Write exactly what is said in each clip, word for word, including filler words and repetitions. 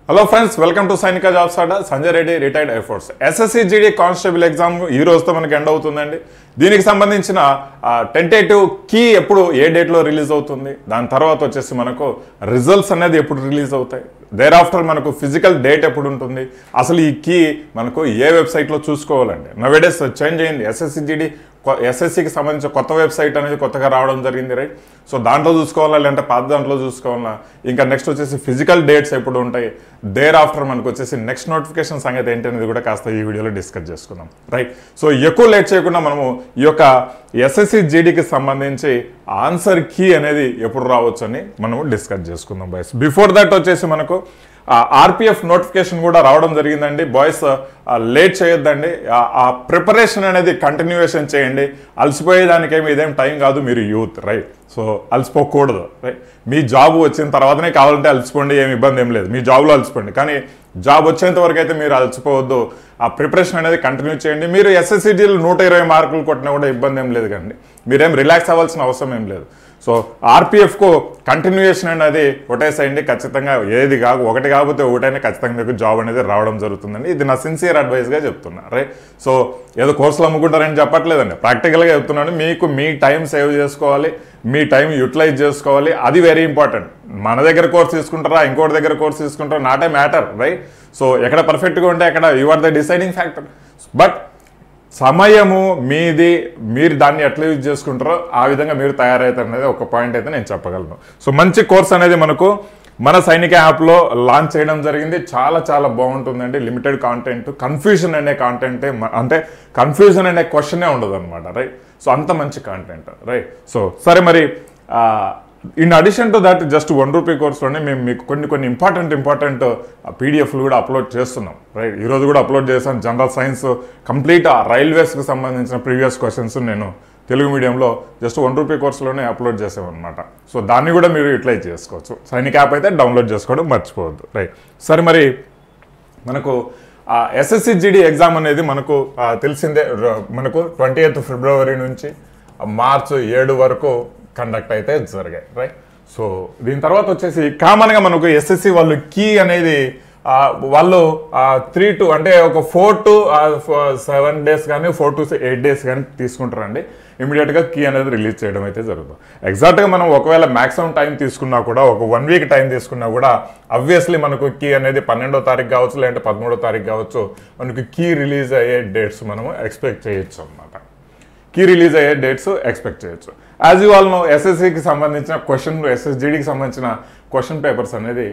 Hello friends, welcome to Sainik jobs Adda. Sanjay Reddy, retired air force. SSC GD constable exam ఈ రోజుతో మనకి end అవుతుందండి. దీనికి సంబంధించిన టెంటేటివ్ కీ ఎప్పుడు ఏ డేట్లో రిలీజ్ అవుతుంది, దాని తర్వాత వచ్చేసి మనకు రిజల్ట్స్ అనేది ఎప్పుడు రిలీజ్ అవుతాయి, దేర్ ఆఫ్టర్ మనకు ఫిజికల్ డేట్ ఎప్పుడు ఉంటుంది, అసలు ఈ కీ మనకు ఏ వెబ్సైట్లో చూసుకోవాలండి. నవేడేస్ చేంజ్ అయింది. ఎస్ఎస్సి జీడీ ఎస్ఎస్సికి సంబంధించిన కొత్త వెబ్సైట్ అనేది కొత్తగా రావడం జరిగింది, రైట్. సో దాంట్లో చూసుకోవాలా, లేదంటే పాత దాంట్లో చూసుకోవాలా, ఇంకా నెక్స్ట్ వచ్చేసి ఫిజికల్ డేట్స్ ఎప్పుడు ఉంటాయి, దేర్ ఆఫ్టర్ మనకు వచ్చేసి నెక్స్ట్ నోటిఫికేషన్ సంగతి ఏంటి అనేది కూడా కాస్త ఈ వీడియోలో డిస్కస్ చేసుకుందాం, రైట్. సో ఎక్కువ లేట్ చేయకుండా మనము ఈ యొక్క ఎస్ఎస్సి జీడీకి సంబంధించి ఆన్సర్ కీ అనేది ఎప్పుడు రావచ్చు అని మనము డిస్కస్ చేసుకుందాం బాయ్స్. బిఫోర్ దట్ వచ్చేసి మనకు ఆర్పిఎఫ్ నోటిఫికేషన్ కూడా రావడం జరిగిందండి. బాయ్స్ లేట్ చేయొద్దండి, ఆ ప్రిపరేషన్ అనేది కంటిన్యూయేషన్ చేయండి. అలసిపోయేదానికేమి ఇదేం టైం కాదు, మీరు యూత్, రైట్. సో అలసిపోకూడదు, రైట్. మీ జాబ్ వచ్చిన తర్వాతనే కావాలంటే అలసిపోండి, ఏమి ఇబ్బంది ఏం లేదు, మీ జాబ్లో అలసిపోండి. కానీ జాబ్ వచ్చేంత వరకు అయితే మీరు అలసిపోవద్దు. ఆ ప్రిపరేషన్ అనేది కంటిన్యూ చేయండి. మీరు ఎస్ఎస్సిటీలు నూట ఇరవై మార్కులు కొట్టినా కూడా ఇబ్బంది ఏం లేదు కండి, మీరేం రిలాక్స్ అవ్వాల్సిన అవసరం ఏం లేదు. సో ఆర్పిఎఫ్కు కంటిన్యూయేషన్ అనేది కొట్టేసేయండి. ఖచ్చితంగా ఏది కాదు, ఒకటి కాకపోతే ఒకటైనా ఖచ్చితంగా మీకు జాబ్ అనేది రావడం జరుగుతుందండి. ఇది నా సిన్సియర్ అడ్వైస్గా చెప్తున్నా, రైట్. సో ఏదో కోర్సులు అమ్ముకుంటారని చెప్పట్లేదండి, ప్రాక్టికల్గా చెప్తున్నాను. మీకు మీ టైం సేవ్ చేసుకోవాలి, మీ టైం యూటిలైజ్ చేసుకోవాలి, అది వెరీ ఇంపార్టెంట్. మన దగ్గర కోర్స్ తీసుకుంటారా, ఇంకోటి దగ్గర కోర్స్ తీసుకుంటారా, not a matter, right. So ఎక్కడ పర్ఫెక్ట్గా ఉంటే అక్కడ you are the deciding factor. But సమయము మీది, మీరు దాన్ని ఎట్లా యూజ్ చేసుకుంటారో ఆ విధంగా మీరు తయారవుతారు అనేది ఒక పాయింట్ అయితే నేను చెప్పగలను. సో మంచి కోర్స్ అనేది మనకు మన సైనిక యాప్లో లాంచ్ చేయడం జరిగింది. చాలా చాలా బాగుంటుందండి. లిమిటెడ్ కాంటెంట్, కన్ఫ్యూజన్ అనే కాంటెంటే, అంటే కన్ఫ్యూజన్ అనే క్వశ్చనే ఉండదు అనమాట, రైట్. సో అంత మంచి కాంటెంట్, రైట్. సో సరే, మరి in addition to that just one rupee కోర్స్లోనే మేము మీకు కొన్ని కొన్ని ఇంపార్టెంట్ ఇంపార్టెంట్ పీడిఎఫ్లు కూడా అప్లోడ్ చేస్తున్నాం, రైట్. ఈరోజు కూడా అప్లోడ్ చేశాను. జనరల్ సైన్స్ కంప్లీట్ ఆ రైల్వేస్కి సంబంధించిన ప్రీవియస్ క్వశ్చన్స్ నేను తెలుగు మీడియంలో జస్ట్ వన్ రూపీ కోర్సులోనే అప్లోడ్ చేసామన్నమాట. సో దాన్ని కూడా మీరు యూటిలైజ్ చేసుకోవచ్చు. సైనిక యాప్ అయితే డౌన్లోడ్ చేసుకోవడం మర్చిపోవద్దు, రైట్. సరే, మరి మనకు ఎస్ఎస్సి జీడీ ఎగ్జామ్ అనేది మనకు తెలిసిందే, మనకు ట్వంటీ ఎయిత్ ఫిబ్రవరి నుంచి మార్చ్ ఏడు వరకు కండక్ట్ అయితే జరిగాయి, రైట్. సో దీని తర్వాత వచ్చేసి కామన్గా మనకు ఎస్ఎస్సి వాళ్ళు కీ అనేది వాళ్ళు త్రీ టు అంటే ఒక ఫోర్ టు సెవెన్ డేస్ కానీ ఫోర్ టు ఎయిట్ డేస్ కానీ తీసుకుంటారండి. ఇమీడియట్గా కీ అనేది రిలీజ్ చేయడం అయితే జరుగుతుంది. ఎగ్జాక్ట్గా మనం ఒకవేళ మ్యాక్సిమం టైం తీసుకున్నా కూడా, ఒక వన్ వీక్ టైం తీసుకున్నా కూడా అబ్వియస్లీ మనకు కీ అనేది పన్నెండో తారీఖు కావచ్చు, లేదంటే పదమూడో తారీఖు కావచ్చు, మనకు కీ రిలీజ్ అయ్యే డేట్స్ మనము ఎక్స్పెక్ట్ చేయొచ్చు అన్నమాట. కీ రిలీజ్ అయ్యే డేట్స్ ఎక్స్పెక్ట్ చేయొచ్చు. యాజ్ యూ ఆల్ నో, ఎస్ఎస్సికి సంబంధించిన క్వశ్చన్, ఎస్ఎస్జిడికి సంబంధించిన క్వశ్చన్ పేపర్స్ అనేది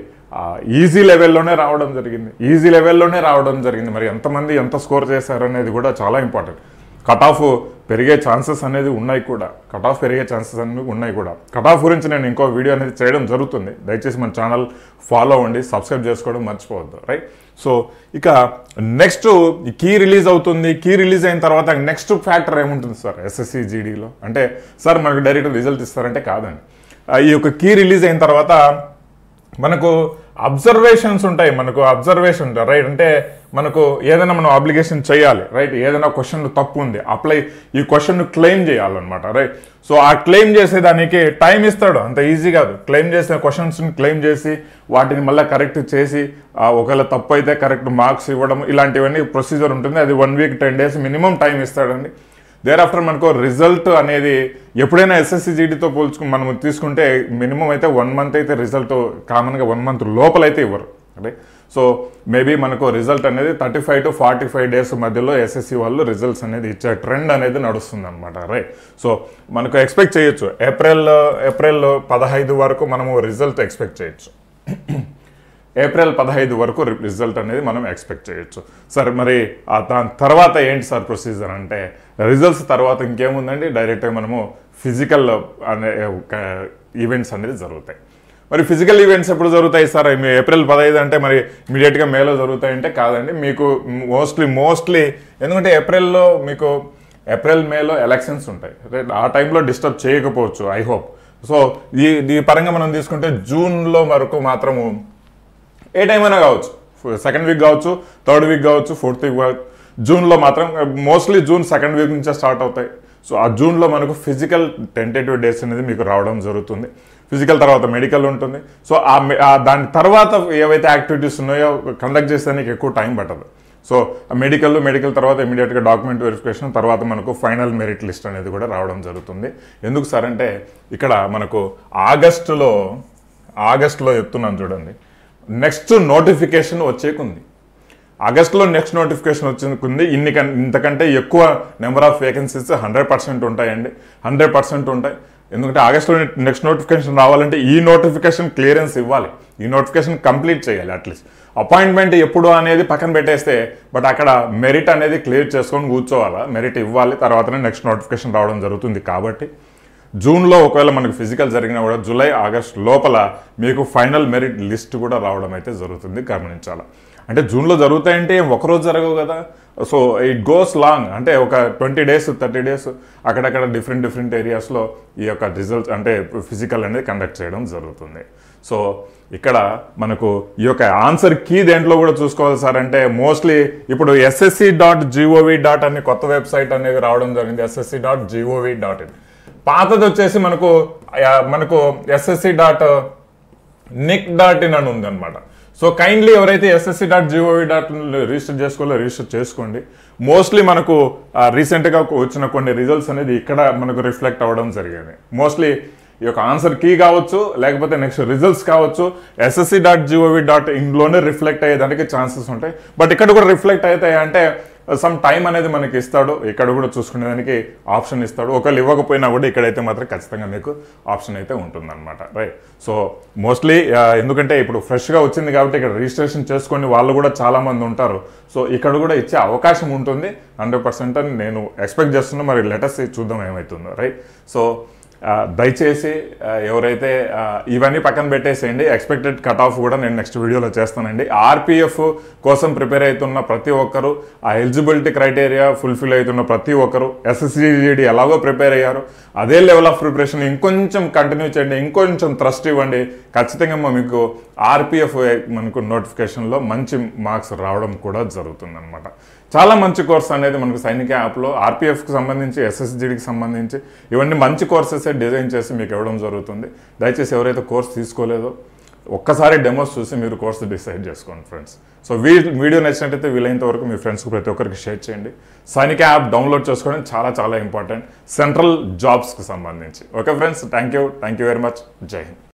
ఈజీ లెవెల్లోనే రావడం జరిగింది. ఈజీ లెవెల్లోనే రావడం జరిగింది. మరి ఎంతమంది ఎంత స్కోర్ చేశారు అనేది కూడా చాలా ఇంపార్టెంట్. కట్ ఆఫ్ పెరిగే ఛాన్సెస్ అనేది ఉన్నాయి కూడా, కట్ ఆఫ్ పెరిగే ఛాన్సెస్ అనేవి ఉన్నాయి కూడా. కట్ ఆఫ్ గురించి నేను ఇంకో వీడియో అనేది చేయడం జరుగుతుంది. దయచేసి మన ఛానల్ ఫాలో అవ్వండి, సబ్స్క్రైబ్ చేసుకోవడం మర్చిపోవద్దు, రైట్. సో ఇక నెక్స్ట్ కీ రిలీజ్ అవుతుంది. కీ రిలీజ్ అయిన తర్వాత నెక్స్ట్ ఫ్యాక్టర్ ఏముంటుంది సార్ ఎస్ఎస్సి జీడీలో అంటే, సార్ మనకు డైరెక్ట్ రిజల్ట్ ఇస్తారంటే కాదండి. ఈ యొక్క కీ రిలీజ్ అయిన తర్వాత మనకు అబ్జర్వేషన్స్ ఉంటాయి, మనకు అబ్జర్వేషన్ ఉంటాయి, రైట్. అంటే మనకు ఏదైనా మనం అప్లికేషన్ చేయాలి, రైట్. ఏదైనా క్వశ్చన్ తప్పు ఉంది, అప్లై ఈ క్వశ్చన్ క్లెయిమ్ చేయాలన్నమాట, రైట్. సో ఆ క్లెయిమ్ చేసేదానికి టైం ఇస్తాడు, అంత ఈజీ కాదు. క్లెయిమ్ చేసిన క్వశ్చన్స్ని క్లెయిమ్ చేసి వాటిని మళ్ళీ కరెక్ట్ చేసి ఒకవేళ తప్పు అయితే కరెక్ట్ మార్క్స్ ఇవ్వడం, ఇలాంటివన్నీ ప్రొసీజర్ ఉంటుంది. అది one week ten days minimum time ఇస్తాడండి. దేర్ ఆఫ్టర్ మనకు రిజల్ట్ అనేది ఎప్పుడైనా ఎస్ఎస్సి జీడీతో పోల్చుకు మనం తీసుకుంటే మినిమం అయితే వన్ మంత్ అయితే రిజల్ట్ కామన్గా వన్ మంత్ లోపలైతే ఇవ్వరు, అంటే. సో మేబీ మనకు రిజల్ట్ అనేది thirty five to forty five days మధ్యలో ఎస్ఎస్సి వాళ్ళు రిజల్ట్స్ అనేది ఇచ్చే ట్రెండ్ అనేది నడుస్తుంది అనమాట, రైట్. సో మనకు ఎక్స్పెక్ట్ చేయొచ్చు ఏప్రిల్ ఏప్రిల్ పదహైదు వరకు మనము రిజల్ట్ ఎక్స్పెక్ట్ చేయొచ్చు. ఏప్రిల్ పదహైదు వరకు రిజల్ట్ అనేది మనం ఎక్స్పెక్ట్ చేయొచ్చు. సరే, మరి దాని తర్వాత ఏంటి సార్ ప్రొసీజర్ అంటే, రిజల్ట్స్ తర్వాత ఇంకేముందండి, డైరెక్ట్గా మనము ఫిజికల్ అనే ఈవెంట్స్ అనేది జరుగుతాయి. మరి ఫిజికల్ ఈవెంట్స్ ఎప్పుడు జరుగుతాయి సార్? ఏప్రిల్ పదహైదు అంటే మరి ఇమీడియట్గా మేలో జరుగుతాయంటే కాదండి. మీకు మోస్ట్లీ మోస్ట్లీ ఎందుకంటే ఏప్రిల్లో మీకు ఏప్రిల్ మేలో ఎలక్షన్స్ ఉంటాయి, రైట్. ఆ టైంలో డిస్టర్బ్ చేయకపోవచ్చు, ఐ హోప్. సో ఈ ఈ పరంగా మనం తీసుకుంటే జూన్లో వరకు మాత్రము ఏ టైం అయినా కావచ్చు, సెకండ్ వీక్ కావచ్చు, థర్డ్ వీక్ కావచ్చు, ఫోర్త్ వీక్ కావచ్చు. జూన్లో మాత్రం మోస్ట్లీ జూన్ సెకండ్ వీక్ నుంచే స్టార్ట్ అవుతాయి. సో ఆ జూన్లో మనకు ఫిజికల్ టెంటేటివ్ డేస్ అనేది మీకు రావడం జరుగుతుంది. ఫిజికల్ తర్వాత మెడికల్ ఉంటుంది. సో ఆ దాని తర్వాత ఏవైతే యాక్టివిటీస్ ఉన్నాయో కండక్ట్ చేసేదానికి ఎక్కువ టైం పట్టదు. సో మెడికల్ మెడికల్ తర్వాత ఇమీడియట్గా డాక్యుమెంట్ వెరిఫికేషన్ తర్వాత మనకు ఫైనల్ మెరిట్ లిస్ట్ అనేది కూడా రావడం జరుగుతుంది. ఎందుకు సార్ అంటే ఇక్కడ మనకు ఆగస్టులో ఆగస్టులో చెప్తున్నాను చూడండి, నెక్స్ట్ నోటిఫికేషన్ వచ్చేకుంది. ఆగస్టులో నెక్స్ట్ నోటిఫికేషన్ వచ్చేకుంది. ఇన్ని ఇంతకంటే ఎక్కువ number of vacancies hundred percent ఉంటాయండి, హండ్రెడ్ పర్సెంట్ ఉంటాయి. ఎందుకంటే ఆగస్టులో నెక్స్ట్ నోటిఫికేషన్ రావాలంటే ఈ నోటిఫికేషన్ క్లియరెన్స్ ఇవ్వాలి, ఈ నోటిఫికేషన్ కంప్లీట్ చేయాలి. అట్లీస్ట్ అపాయింట్మెంట్ ఎప్పుడు అనేది పక్కన పెట్టేస్తే, బట్ అక్కడ మెరిట్ అనేది క్లియర్ చేసుకొని కూర్చోవాలా, మెరిట్ ఇవ్వాలి, తర్వాతనే నెక్స్ట్ నోటిఫికేషన్ రావడం జరుగుతుంది. కాబట్టి జూన్లో ఒకవేళ మనకు ఫిజికల్ జరిగినా కూడా జూలై ఆగస్ట్ లోపల మీకు ఫైనల్ మెరిట్ లిస్ట్ కూడా రావడం అయితే జరుగుతుంది, గమనించాలి. అంటే జూన్లో జరుగుతాయంటే ఒకరోజు జరగవు కదా. సో ఇట్ గోస్ లాంగ్, అంటే ఒక ట్వంటీ డేస్ థర్టీ డేస్ అక్కడక్కడ డిఫరెంట్ డిఫరెంట్ ఏరియాస్లో ఈ యొక్క రిజల్ట్స్ అంటే ఫిజికల్ అనేది కండక్ట్ చేయడం జరుగుతుంది. సో ఇక్కడ మనకు ఈ యొక్క ఆన్సర్ కీ దేంట్లో కూడా చూసుకోవాలి సార్ అంటే మోస్ట్లీ ఇప్పుడు ఎస్ఎస్సి డాట్ జిఓవి డాట్ అని కొత్త వెబ్సైట్ అనేది రావడం జరిగింది, SSC dot GOV dot in. పాతది వచ్చేసి మనకు మనకు SSC dot nic dot in అని ఉంది అనమాట. సో కైండ్లీ ఎవరైతే SSC dot GOV dot register చేసుకోవాలో రిజిస్టర్ చేసుకోండి. మోస్ట్లీ మనకు రీసెంట్గా వచ్చిన కొన్ని రిజల్ట్స్ అనేది ఇక్కడ మనకు రిఫ్లెక్ట్ అవ్వడం జరిగింది. మోస్ట్లీ ఈ యొక్క ఆన్సర్ కీ కావచ్చు, లేకపోతే నెక్స్ట్ రిజల్ట్స్ కావచ్చు, ఎస్ఎస్సి డాట్ జిఓవి డాట్ ఇన్లోనే రిఫ్లెక్ట్ అయ్యేదానికి ఛాన్సెస్ ఉంటాయి. బట్ ఇక్కడ కూడా రిఫ్లెక్ట్ అవుతాయి అంటే సమ్ టైం అనేది మనకి ఇస్తాడు, ఇక్కడ కూడా చూసుకునేదానికి ఆప్షన్ ఇస్తాడు. ఒకవేళ ఇవ్వకపోయినా కూడా ఇక్కడైతే మాత్రం ఖచ్చితంగా మీకు ఆప్షన్ అయితే ఉంటుందన్నమాట, రైట్. సో మోస్ట్లీ ఎందుకంటే ఇప్పుడు ఫ్రెష్గా వచ్చింది కాబట్టి ఇక్కడ రిజిస్ట్రేషన్ చేసుకొని వాళ్ళు కూడా చాలామంది ఉంటారు. సో ఇక్కడ కూడా ఇచ్చే అవకాశం ఉంటుంది హండ్రెడ్ పర్సెంట్ అని నేను ఎక్స్పెక్ట్ చేస్తున్నా. మరి లెటర్స్ చూద్దాం ఏమవుతుందో, రైట్. సో దయచేసి ఎవరైతే ఇవన్నీ పక్కన పెట్టేసేయండి, ఎక్స్పెక్టెడ్ కట్ ఆఫ్ కూడా నేను నెక్స్ట్ వీడియోలో చేస్తానండి. ఆర్పిఎఫ్ కోసం ప్రిపేర్ అవుతున్న ప్రతి ఒక్కరు, ఆ ఎలిజిబిలిటీ క్రైటీరియా ఫుల్ఫిల్ అవుతున్న ప్రతి ఒక్కరు, ఎస్ఎస్సిజిడి ఎలాగో ప్రిపేర్ అయ్యారు అదే లెవెల్ ఆఫ్ ప్రిపరేషన్ ఇంకొంచెం కంటిన్యూ చేయండి, ఇంకొంచెం థ్రస్ట్ ఇవ్వండి. ఖచ్చితంగా మీకు ఆర్పిఎఫ్ మనకు నోటిఫికేషన్లో మంచి మార్క్స్ రావడం కూడా జరుగుతుంది అనమాట. చాలా మంచి కోర్స్ అనేది మనకు సైనిక యాప్లో ఆర్పిఎఫ్కి సంబంధించి ఎస్ఎస్జిడికి సంబంధించి ఇవన్నీ మంచి కోర్సెసే డిజైన్ చేసి మీకు ఇవ్వడం జరుగుతుంది. దయచేసి ఎవరైతే కోర్స్ తీసుకోలేదో ఒక్కసారి డెమోస్ చూసి మీరు కోర్సు డిసైడ్ చేసుకోండి ఫ్రెండ్స్. సో వీ వీడియో నచ్చినట్టయితే వీలైనంత వరకు మీ ఫ్రెండ్స్కి ప్రతి ఒక్కరికి షేర్ చేయండి. సైనిక యాప్ డౌన్లోడ్ చేసుకోవడం చాలా చాలా ఇంపార్టెంట్ సెంట్రల్ జాబ్స్కి సంబంధించి. Okay friends, thank you thank you very much. జై హింద్.